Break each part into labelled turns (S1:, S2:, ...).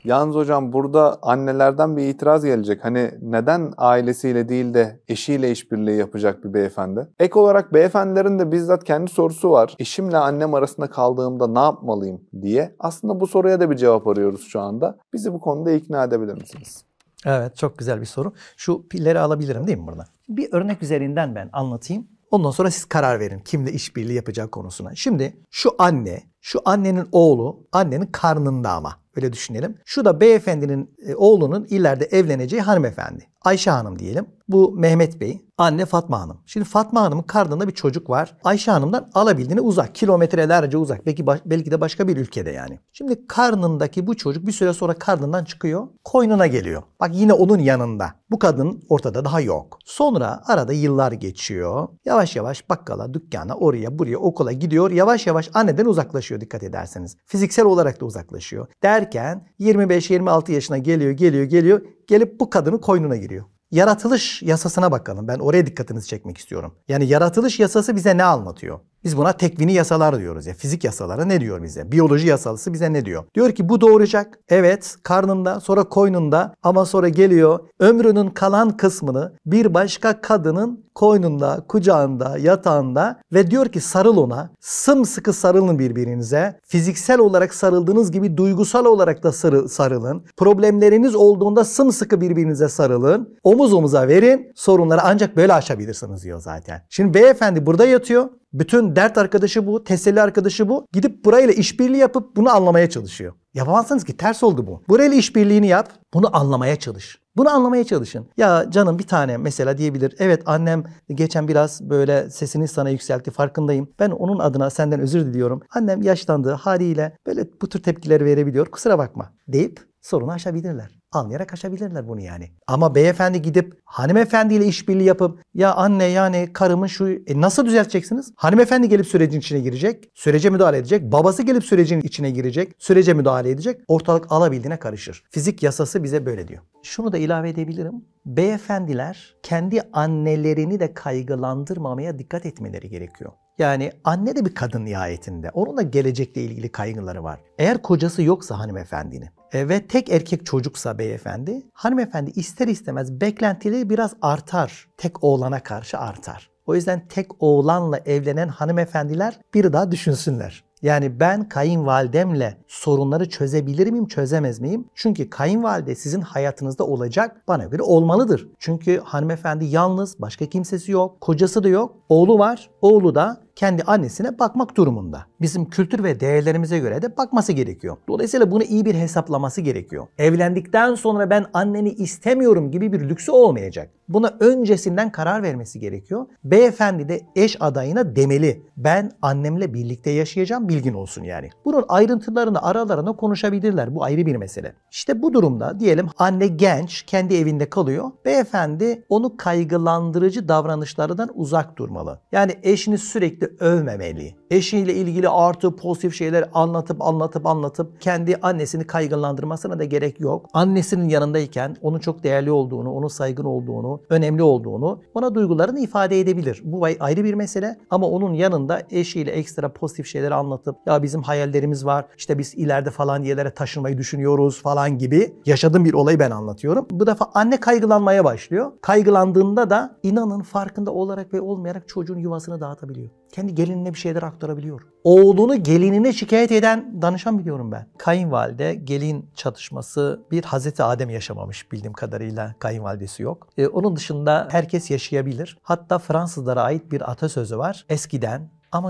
S1: Yalnız hocam burada annelerden bir itiraz gelecek. Hani neden ailesiyle değil de eşiyle işbirliği yapacak bir beyefendi? Ek olarak beyefendilerin de bizzat kendi sorusu var. Eşimle annem arasında kaldığımda ne yapmalıyım diye. Aslında bu soruya da bir cevap arıyoruz şu anda. Bizi bu konuda ikna edebilir misiniz?
S2: Evet, çok güzel bir soru. Şu pilleri alabilirim değil mi burada? Bir örnek üzerinden ben anlatayım. Ondan sonra siz karar verin kimle işbirliği yapacağı konusuna. Şimdi şu anne, şu annenin oğlu annenin karnında ama. Öyle düşünelim. Şu da beyefendinin oğlunun ileride evleneceği hanımefendi. Ayşe Hanım diyelim. Bu Mehmet Bey. Anne Fatma Hanım. Şimdi Fatma Hanım'ın karnında bir çocuk var. Ayşe Hanım'dan alabildiğine uzak. Kilometrelerce uzak. Belki de başka bir ülkede yani. Şimdi karnındaki bu çocuk bir süre sonra karnından çıkıyor. Koynuna geliyor. Bak yine onun yanında. Bu kadın ortada daha yok. Sonra arada yıllar geçiyor. Yavaş yavaş bakkala, dükkana, oraya, buraya, okula gidiyor. Yavaş yavaş anneden uzaklaşıyor dikkat ederseniz. Fiziksel olarak da uzaklaşıyor. Derken 25-26 yaşına geliyor. Gelip bu kadının koynuna giriyor. Yaratılış yasasına bakalım. Ben oraya dikkatinizi çekmek istiyorum. Yani yaratılış yasası bize ne anlatıyor? Biz buna tekvini yasalar diyoruz ya. Fizik yasaları ne diyor bize? Biyoloji yasalısı bize ne diyor? Diyor ki bu doğuracak. Evet, karnında, sonra koynunda ama sonra geliyor ömrünün kalan kısmını bir başka kadının koynunda, kucağında, yatağında ve diyor ki sarıl ona. Sımsıkı sarılın birbirinize. Fiziksel olarak sarıldığınız gibi duygusal olarak da sarılın. Problemleriniz olduğunda sımsıkı birbirinize sarılın. Omuz omuza verin. Sorunları ancak böyle aşabilirsiniz diyor zaten. Şimdi beyefendi burada yatıyor. Bütün dert arkadaşı bu, teselli arkadaşı bu. Gidip burayla işbirliği yapıp bunu anlamaya çalışıyor. Yapamazsınız ki, ters oldu bu. Burayla işbirliğini yap, bunu anlamaya çalış. Bunu anlamaya çalışın. Ya canım bir tane mesela diyebilir. Evet annem geçen biraz böyle sesini sana yükseltti, farkındayım. Ben onun adına senden özür diliyorum. Annem yaşlandığı haliyle böyle bu tür tepkileri verebiliyor. Kusura bakma deyip sorunu aşabilirler. Anlayarak aşabilirler bunu yani. Ama beyefendi gidip hanımefendiyle işbirliği yapıp ya anne yani karımın şu nasıl düzelteceksiniz? Hanımefendi gelip sürecin içine girecek. Sürece müdahale edecek. Babası gelip sürecin içine girecek. Sürece müdahale edecek. Ortalık alabildiğine karışır. Fizik yasası bize böyle diyor. Şunu da ilave edebilirim. Beyefendiler kendi annelerini de kaygılandırmamaya dikkat etmeleri gerekiyor. Yani anne de bir kadın nihayetinde. Onun da gelecekle ilgili kaygıları var. Eğer kocası yoksa hanımefendinin ve tek erkek çocuksa beyefendi, hanımefendi ister istemez beklentileri biraz artar. Tek oğlana karşı artar. O yüzden tek oğlanla evlenen hanımefendiler bir daha düşünsünler. Yani ben kayınvalidemle sorunları çözebilir miyim, çözemez miyim? Çünkü kayınvalide sizin hayatınızda olacak, bana göre olmalıdır. Çünkü hanımefendi yalnız, başka kimsesi yok, kocası da yok, oğlu var, oğlu da kendi annesine bakmak durumunda. Bizim kültür ve değerlerimize göre de bakması gerekiyor. Dolayısıyla bunu iyi bir hesaplaması gerekiyor. Evlendikten sonra ben anneni istemiyorum gibi bir lüksü olmayacak. Buna öncesinden karar vermesi gerekiyor. Beyefendi de eş adayına demeli. Ben annemle birlikte yaşayacağım, bilgin olsun yani. Bunun ayrıntılarını aralarına konuşabilirler. Bu ayrı bir mesele. İşte bu durumda diyelim anne genç, kendi evinde kalıyor. Beyefendi onu kaygılandırıcı davranışlardan uzak durmalı. Yani eşini sürekli övmemeli. Eşiyle ilgili artı pozitif şeyler anlatıp kendi annesini kaygılandırmasına da gerek yok. Annesinin yanındayken onun çok değerli olduğunu, onun saygın olduğunu, önemli olduğunu, ona duygularını ifade edebilir. Bu ayrı bir mesele ama onun yanında eşiyle ekstra pozitif şeyler anlatıp ya bizim hayallerimiz var, işte biz ileride falan yerlere taşınmayı düşünüyoruz falan gibi yaşadığım bir olayı ben anlatıyorum. Bu defa anne kaygılanmaya başlıyor. Kaygılandığında da inanın farkında olarak ve olmayarak çocuğun yuvasını dağıtabiliyor. Kendi gelinine bir şeyler aktarabiliyor. Oğlunu gelinine şikayet eden danışan biliyorum ben. Kayınvalide gelin çatışması bir Hazreti Adem yaşamamış bildiğim kadarıyla, kayınvalidesi yok. Onun dışında herkes yaşayabilir. Hatta Fransızlara ait bir atasözü var. Eskiden ama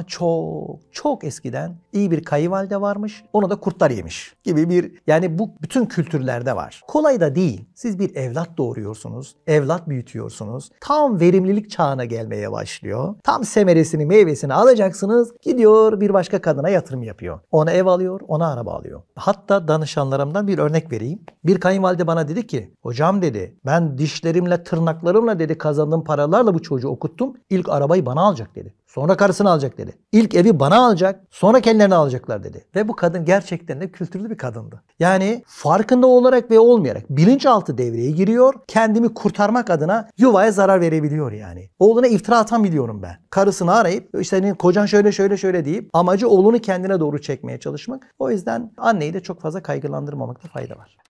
S2: çok eskiden iyi bir kayınvalide varmış, onu da kurtlar yemiş gibi bir, yani bu bütün kültürlerde var. Kolay da değil. Siz bir evlat doğuruyorsunuz, evlat büyütüyorsunuz. Tam verimlilik çağına gelmeye başlıyor. Tam semeresini, meyvesini alacaksınız. Gidiyor bir başka kadına yatırım yapıyor. Ona ev alıyor, ona araba alıyor. Hatta danışanlarımdan bir örnek vereyim. Bir kayınvalide bana dedi ki, hocam dedi, ben dişlerimle, tırnaklarımla dedi kazandığım paralarla bu çocuğu okuttum. İlk arabayı bana alacak dedi. Sonra karısını alacak dedi. İlk evi bana alacak, sonra kendilerini alacaklar dedi. Ve bu kadın gerçekten de kültürlü bir kadındı. Yani farkında olarak ve olmayarak bilinçaltı devreye giriyor. Kendimi kurtarmak adına yuvaya zarar verebiliyor yani. Oğluna iftira atan biliyorum ben. Karısını arayıp işte senin kocan şöyle deyip amacı oğlunu kendine doğru çekmeye çalışmak. O yüzden anneyi de çok fazla kaygılandırmamakta fayda var.